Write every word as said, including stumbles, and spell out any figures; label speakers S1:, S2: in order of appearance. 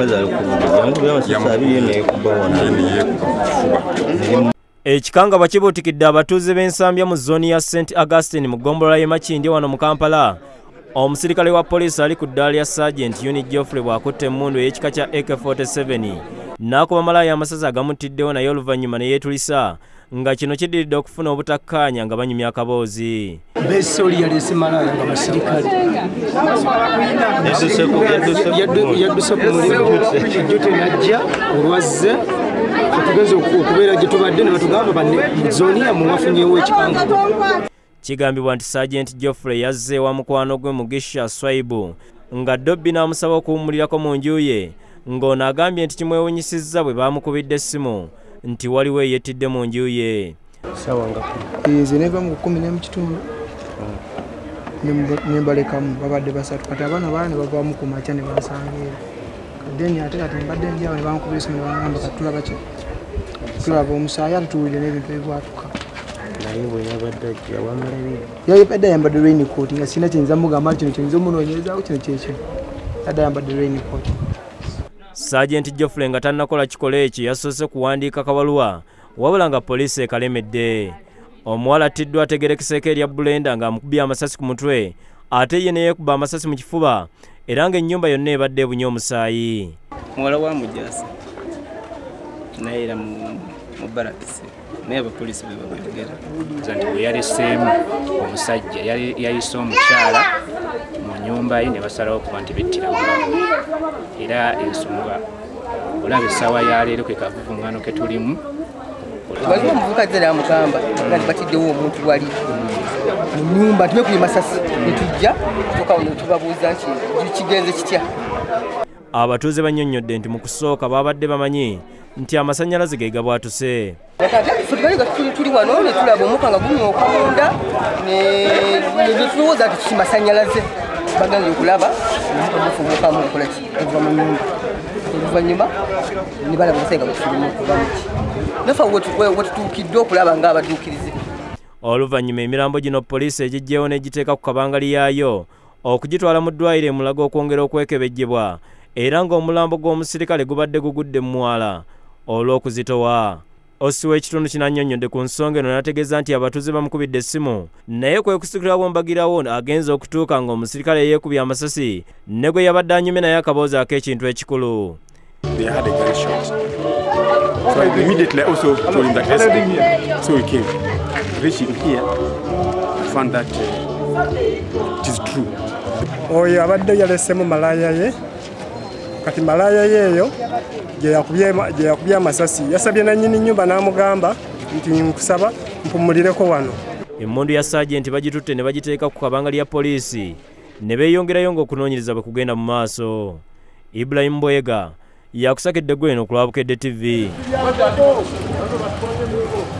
S1: Ekikanga bakibuutikidde abatuuze b'ensambya mu zooni ya Saint Augustine mu ggombolola y'e Makindye wano mu Kampala. Omusirikale wa poliisi ali ku ddaala lya Sergeant Unit Geoffrey bw'akutte emmundu ey'ekika kya A K forty-seven n'akuba malaaya amasazi agamutiddewo naye oluvannyuma ne yeetulisa nga kino kiddiridde okufuna obutakkaanya nga banyumya akaboozi.
S2: Beesoli yaleese malaaya nga basirikale yadduse ku mulimu ejjote najja olwazze tugeze okubeera gye tubadde ne batugamba mu zooni yammwe mwafunyeewo ekikanga.
S1: Kigambibwa nti Sergeant Geoffrey yazze wa mukwano gwe Mugisha Swaibu nga Dobbi n'amusaba okuwummulirako mu nju ye ng'ono agambye nti kimwewunyisizza bwe baamukubidde essimu nti waliwo eyettidde mu nju ye.
S2: Sawa nga
S3: nze neva mu kumi n'emu kitundu ne mbalekamu babadde basatu kati abaana baana bavaamu ku makya ne bansangira kadeni ate kati mbadde njawo ne bankubira essimu ne bangamba kati tulaba ki tulaba omusaayi ate tuwulire n'ebintu ebibwatuka.
S2: naye bwe yabadde ajja wamulabire
S3: yayibadde ayambadde raincoat nga sina kyenza mugamba kino kyenza omunoonyerezaako kino kyekyo yadde ayambadde raincoat.
S1: Sergeant Geoffrey nga tannakola kikola ekyo yasoose kuwandiika akabaluwa wabula nga poliisi ekalemedde. Omuwala attiddwa ategerekeseeko erya Bulenda ng'amukubye amasasi ku mutwe ate ye ne yeekuba amasasi mu kifuba era ng'ennyumba yonna ebadde ebunye omusaayi.
S4: Muwala wa Mujaasi naye era mu barakisi naye abapoliisi be bakwegera
S5: nti bwe yaleseemu omusajja yayise omukyala mu nnyumba ye ne basalawo okuba nti bettira era ensonga olaba essaawa ya leero ke kavuvuŋŋano ke tulimu
S4: waliwo omuvubuka zera amugamba nga batiddewo omuntu wali mu nnyumba tumekuye masasi ne tujja tukawo ne tubabuuza nti kigenze kitya.
S1: Abatuuze bannyonnyodde nti mu kusooka babadde bamanyi nti amasannyalaze ge gabwatuse.
S4: Tuli wano ne tulaba omuka nga gunya okunda ne tulowooza nti kimasannyalaze bagenda okulaba omufubukamu okola ki eva mu nnyumba oluvannyuma ne balaba omusajja nga bwekirimu okuva muki nafe wetutuukidde okulaba ng'abadduukirize.
S1: Oluvannyuma emirambo gino poliisi egiggyewo n'egiteeka ku kabangali yaayo okugitwala mu ddwaliro e Mulago okwongera okwekebejjebwa era ng'omulambo gw'omusirikale gubadde gugudde mu mwala olw'okuzitowa. Osi w'ekitundu kino annyonnyodde ku nsonga eno n'ategeeza nti abatuuze bamukubidde essimu naye kwe kusikira bw'embagirawo agenza okutuuka ng'omusirikale yeekubye amasasi ne gwe yabadde anyumye naye akaboozi ak'ekintu ekikulu.
S6: They had a gunshot. So I immediately also told him that let's go. So we came. Reaching here, I found that uh, it is true.
S7: Oyo abadde yaleseemu malaaya ye kati malaaya yeeyo gye yakubye amasasi yasabye nannyini nnyumba n'amugamba nti nkusaba mpumulireko wano.
S1: Emmundu ya Sergeant bagitutte ne bagiteeka ku kabanga lya poliisi ne beeyongerayo ng'okunoonyereza bwe kugenda mu maaso. Ibrahim Boyega yakusakidde gweno ku Lwabukedde T V.